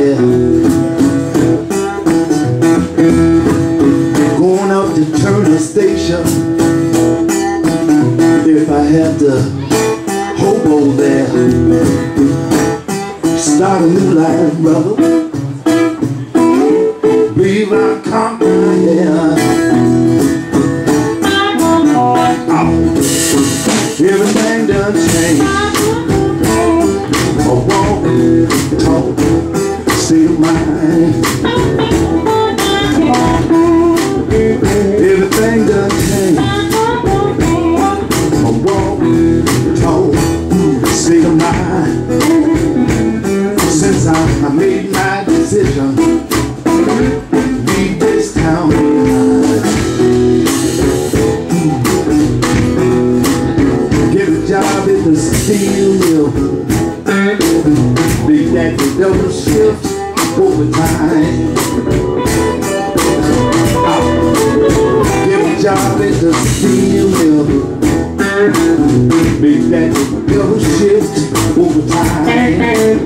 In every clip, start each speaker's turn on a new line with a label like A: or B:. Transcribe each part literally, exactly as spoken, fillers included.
A: there. Going up to Turner Station. If I had to hobo there, start a new life, brother. Believe I conquer, yeah. Everything done changed. A walk, talk, state of mind. Everything done changed. A walk, talk, state of mind. Since I, I made my decision, leave this town behind. Get a job in the steel mill. Big that the double shift overtime. Get a job in the steel mill. Big that the double shift overtime.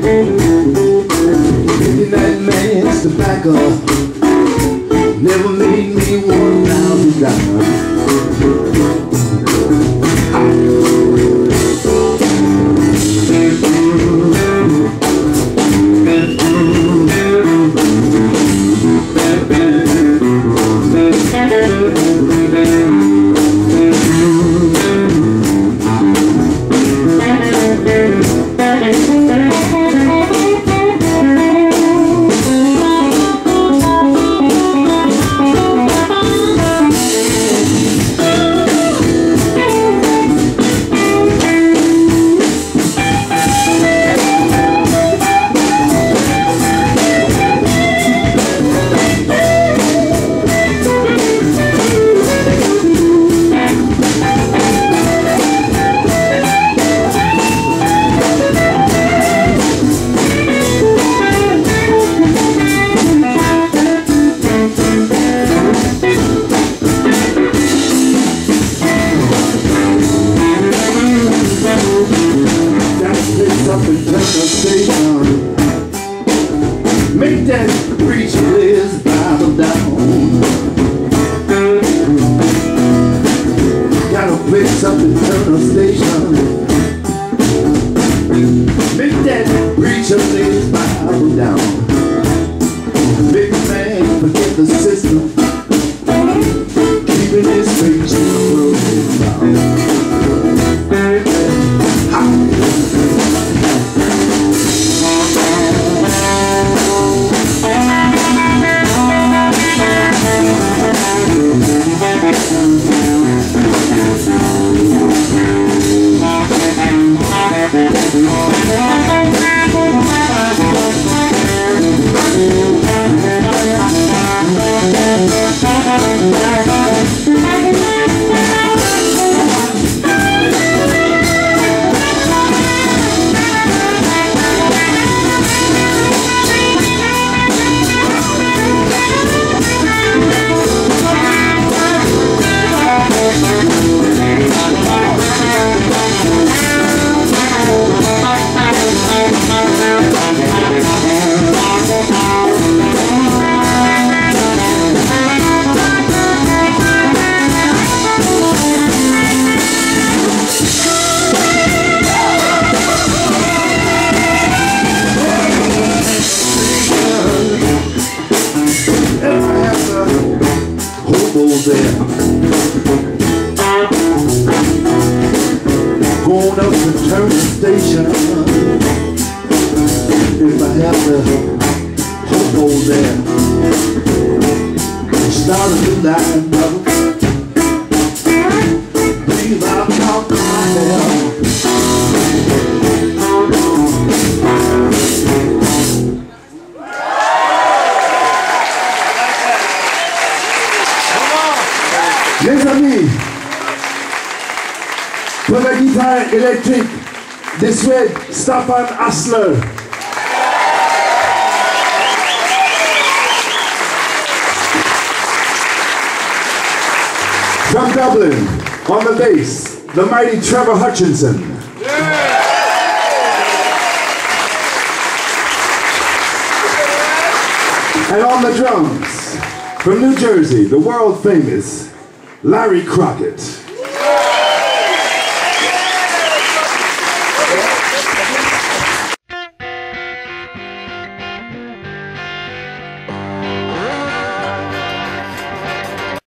A: Taking that man's tobacco never made me one thousand dollars. Make that preacher his Bible down. Got a place up in Turner Station. Make that preacher lay his Bible down. Big man, forget the system. Keeping his face in the world down. There. Going up to Turner Station. If I have to hobo there, start a new life, brother. Believe I'll talk to myself. Les amis, pour la guitare électrique des Suèdes, Staffan Asler. From Dublin, on the bass, the mighty Trevor Hutchinson. Yeah. And on the drums, from New Jersey, the world famous Larry Crockett.